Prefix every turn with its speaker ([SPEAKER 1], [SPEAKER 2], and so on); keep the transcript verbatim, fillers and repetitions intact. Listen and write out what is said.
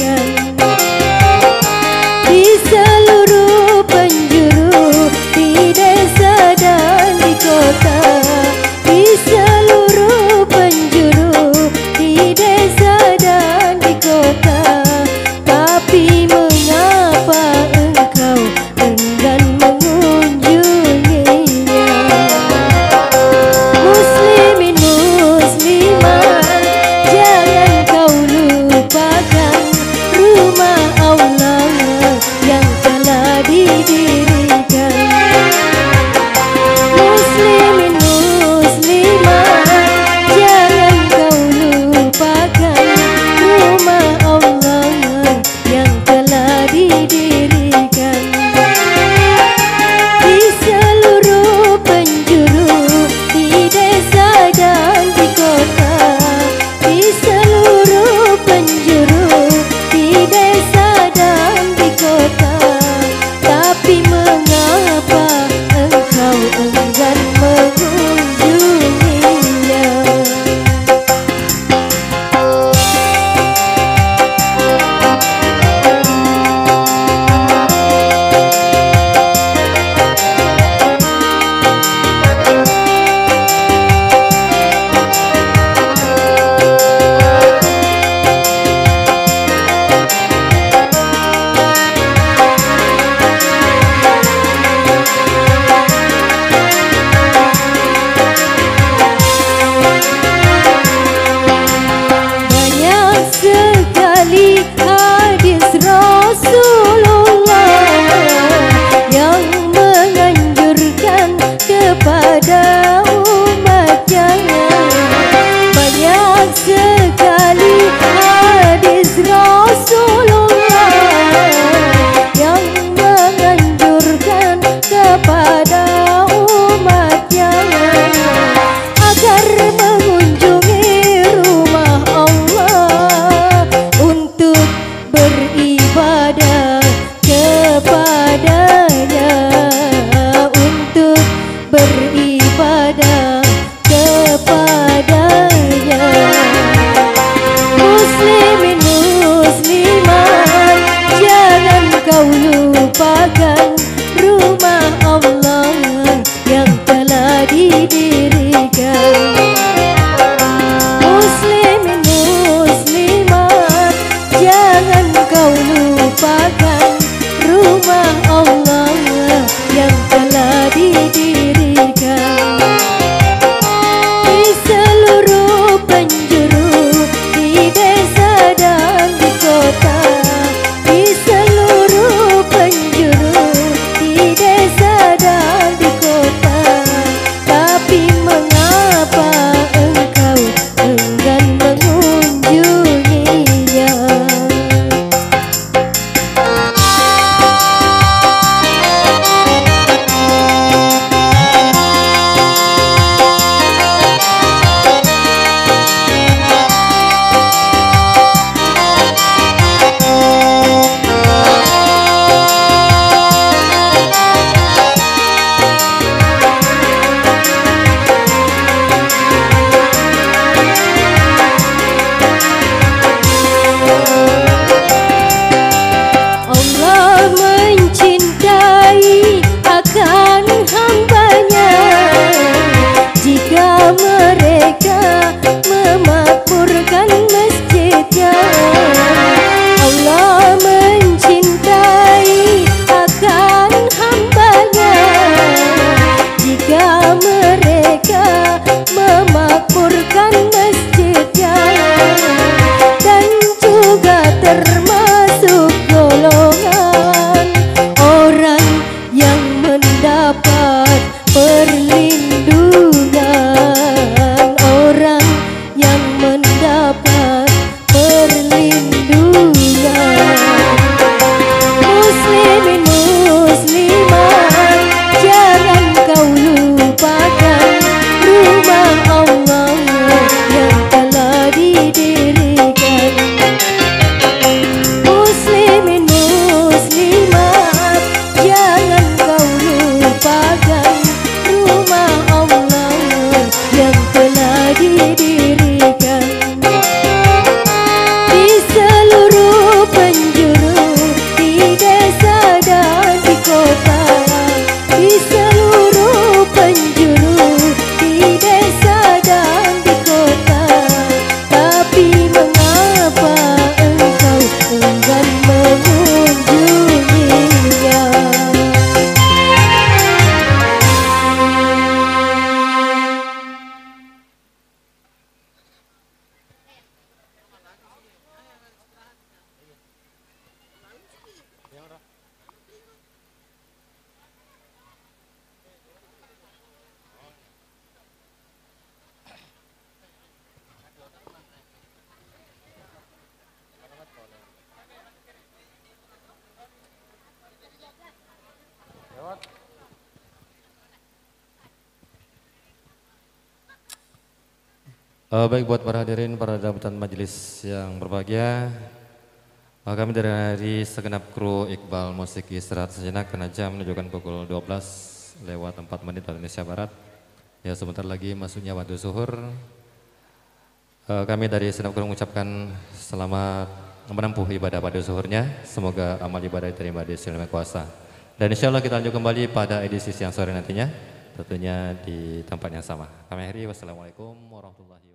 [SPEAKER 1] di seluruh penjuru, di desa dan di kota, di seluruh penjuru, di desa dan di kota. Tapi mengapa engkau enggan mengunjunginya? Muslimin muslimat, jangan kau lupakan rumah Allah yang telah didirikan. Muslimin muslimat, jangan kau lupakan rumah Allah yang telah didirikan. Di seluruh penjuru, di desa dan di kota, di seluruh penjuru, di desa dan di kota. Tapi mengapa engkau enggan mengunjunginya? Banyak sekali hadis Rasulullah yang menganjurkan kepada umatnya. Banyak sekali hadis Rasulullah yang menganjurkan kepada umatnya agar mengunjungi rumah Allah untuk beribadah kepadanya, untuk beribadah kepadanya. Muslimin muslimat, jangan kau lupakan rumah Allah yang telah didirikan. Muslimin muslimat, jangan kau lupakan rumah Allah yang telah didirikan. Di seluruh penjuru, di desa dan di kota, di seluruh penjuru, di desa dan di kota. Tapi mengapa engkau enggan mengunjunginya?
[SPEAKER 2] Uh, baik buat para hadirin, para jabatan majelis yang berbahagia. Uh, kami dari segenap kru Iqbal Musik istirahat sejenak karena jam menunjukkan pukul dua belas lewat empat menit waktu Indonesia Barat. Ya sebentar lagi masuknya waktu zuhur. Uh, kami dari segenap kru mengucapkan selamat menempuh ibadah pada zuhurnya. Semoga amal ibadah diterima di sisi Yang Maha Kuasa. Dan insya Allah kita lanjut kembali pada edisi siang sore nantinya. Tentunya di tempat yang sama. Kami akhiri, wassalamualaikum warahmatullahi wabarakatuh.